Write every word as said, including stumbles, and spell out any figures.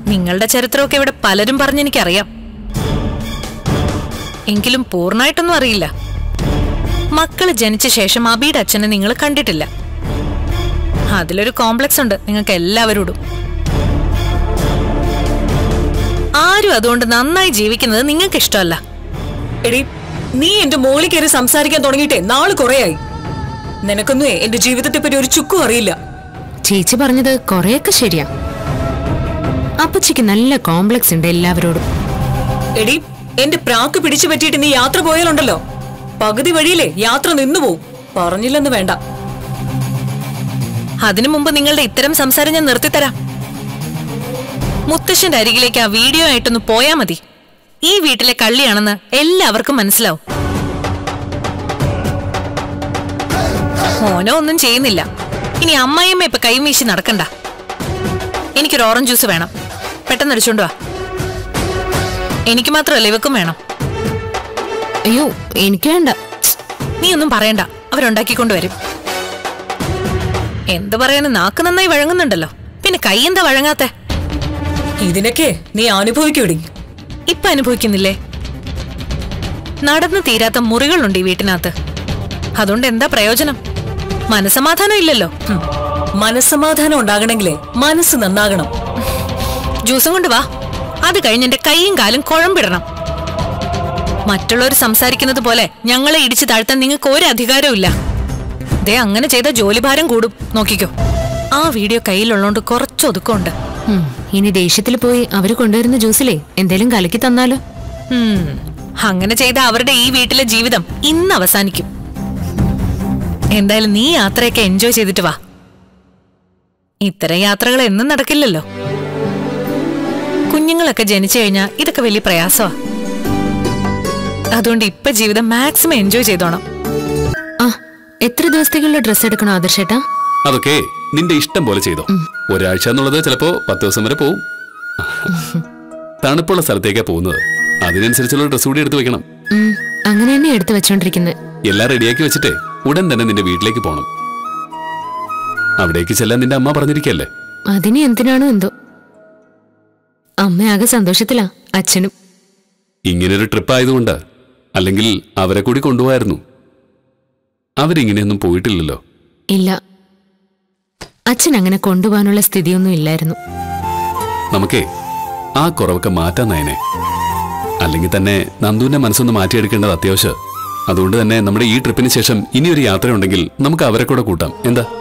നിങ്ങളുടെ ചരിത്രമൊക്കെ ഇവിടെ പലരും പറഞ്ഞെനിക്കറിയാം. എങ്കിലും പൂർണ്ണമായിട്ടൊന്നും അറിയില്ല. മക്കള് ജനിച്ച ശേഷം അബിയുടെ അച്ഛനെ നിങ്ങൾ കണ്ടിട്ടില്ല. അതിലൊരു കോംപ്ലക്സ് ഉണ്ട് നിങ്ങൾക്ക് എല്ലാവരോടും. ആരും അതുകൊണ്ട് നന്നായി ജീവിക്കുന്നത് നിങ്ങൾക്ക് ഇഷ്ടമല്ല. എടി, നീ എന്റെ മോളിൽ കയറി സംസാരിക്കാൻ തുടങ്ങിയിട്ടേ നാള് കുറയായി. നിനക്കൊന്നും എന്റെ ജീവിതത്തെ പറ്റി ഒരു ചുക്കും അറിയില്ല. ചേച്ചി പറഞ്ഞത് കൊറേയൊക്കെ ശരിയാ. അപ്പച്ചിക്ക് നല്ല കോംപ്ലക്സ് ഉണ്ട് എല്ലാവരോടും. എടി, എന്റെ പ്രാക്ക് പിടിച്ചു പറ്റിയിട്ട് നീ യാത്ര പോയാലുണ്ടല്ലോ, പകുതി വഴിയിലെ യാത്ര നിന്നുപോവും. പറഞ്ഞില്ലെന്ന് വേണ്ട. അതിനു മുമ്പ് നിങ്ങളുടെ ഇത്തരം സംസാരം ഞാൻ നിർത്തിത്തരാം. മുത്തശ്ശന്റെ അരികിലേക്ക് ആ വീഡിയോ ആയിട്ടൊന്ന് പോയാ മതി. ഈ വീട്ടിലെ കള്ളിയാണെന്ന് എല്ലാവർക്കും മനസ്സിലാവും. മോനോ ഒന്നും ചെയ്യുന്നില്ല. ഇനി അമ്മായിയമ്മ ഇപ്പൊ കൈമീശി നടക്കണ്ട. എനിക്കൊരു ഓറഞ്ച് ജ്യൂസ് വേണം, പെട്ടെന്ന് അടിച്ചോണ്ട് വാ. എനിക്ക് മാത്രമല്ല, ഇവക്കും വേണം. അയ്യോ, എനിക്ക് വേണ്ട. നീ ഒന്നും പറയണ്ട, അവരുണ്ടാക്കിക്കൊണ്ടുവരും. എന്ത് പറയാനും നാക്ക് നന്നായി വഴങ്ങുന്നുണ്ടല്ലോ, പിന്നെ കൈ എന്താ വഴങ്ങാത്തെ? ഇതിനൊക്കെ നീ അനുഭവിക്കൂടി. ഇപ്പൊ അനുഭവിക്കുന്നില്ലേ? നടന്നു തീരാത്ത മുറികളുണ്ട് ഈ വീട്ടിനകത്ത്. അതുകൊണ്ട് എന്താ പ്രയോജനം? മനസമാധാനം ഇല്ലല്ലോ. മനസ്സമാധാനം ഉണ്ടാകണമെങ്കിലേ മനസ്സ് നന്നാകണം. ജ്യൂസും കൊണ്ട് വാ. അത് കഴിഞ്ഞ് എന്റെ കൈയും കാലും കുഴമ്പിടണം. മറ്റുള്ളവർ സംസാരിക്കുന്നത് പോലെ ഞങ്ങളെ ഇടിച്ചു താഴ്ത്താൻ നിങ്ങൾക്ക് ഒരു അധികാരവും ഇല്ല. ദേ, അങ്ങനെ ചെയ്ത ജോലിഭാരം കൂടും. നോക്കിക്കോ, ആ വീഡിയോ കയ്യിലുള്ളോണ്ട് കുറച്ചൊതുക്കമുണ്ട്. ഇനി ദേഷ്യത്തിൽ പോയി അവര് കൊണ്ടുവരുന്ന ജ്യൂസിലേ എന്തേലും കലക്കി തന്നാലോ? അങ്ങനെ ചെയ്ത അവരുടെ ഈ വീട്ടിലെ ജീവിതം ഇന്ന് അവസാനിക്കും. എന്തായാലും നീ യാത്രയൊക്കെ എൻജോയ് ചെയ്തിട്ട് വാ. ഇത്തരം യാത്രകൾ എന്നും നടക്കില്ലല്ലോ. കുഞ്ഞുങ്ങളൊക്കെ ജനിച്ചു കഴിഞ്ഞാൽ ഇതൊക്കെ വലിയ പ്രയാസമാ. അതുകൊണ്ട് ഇപ്പൊ ജീവിതം മാക്സിമം എൻജോയ് ചെയ്തോണം. ആ, എത്ര ദിവസത്തേക്കുള്ള ഡ്രസ് എടുക്കണോ ആദർശേട്ടാ? അതൊക്കെ നിന്റെ ഇഷ്ടം പോലെ ചെയ്തോ. ഒരാഴ്ച എന്നുള്ളത് ചിലപ്പോ പത്ത് ദിവസം വരെ പോവും. തണുപ്പുള്ള സ്ഥലത്തേക്കാ പോകുന്നത്, അതിനനുസരിച്ചുള്ള ഡ്രസ് കൂടി എടുത്തു വെക്കണം. അങ്ങനെ തന്നെ എടുത്തു വെച്ചോണ്ടിരിക്കുന്നത്. എല്ലാം റെഡിയാക്കി വെച്ചിട്ട് ഉടൻ തന്നെ നിന്റെ വീട്ടിലേക്ക് പോണം. അവിടേക്ക് ചെല്ലാൻ നിന്റെ അമ്മ പറഞ്ഞിരിക്കല്ലേ. അതിന് എന്തിനാണോ എന്തോ. അമ്മ ആകെ സന്തോഷത്തിലാ, അച്ഛനും. ഇങ്ങനൊരു ട്രിപ്പ് ആയതുകൊണ്ട്, അല്ലെങ്കിൽ അവരെ കൂടി കൊണ്ടുപോയായിരുന്നു. അവരിങ്ങനെയൊന്നും പോയിട്ടില്ലല്ലോ. ഇല്ല, അച്ഛൻ അങ്ങനെ കൊണ്ടുപോകാനുള്ള സ്ഥിതിയൊന്നും ഇല്ലായിരുന്നു. നമുക്കേ ആ കുറവൊക്കെ മാറ്റാൻ നയനെ. അല്ലെങ്കിൽ തന്നെ നന്ദുവിന്റെ മനസ്സൊന്ന് മാറ്റിയെടുക്കേണ്ടത് അത്യാവശ്യം. അതുകൊണ്ട് തന്നെ നമ്മുടെ ഈ ട്രിപ്പിന് ശേഷം ഇനിയൊരു യാത്രയുണ്ടെങ്കിൽ നമുക്ക് അവരെ കൂടെ കൂട്ടാം. എന്താ?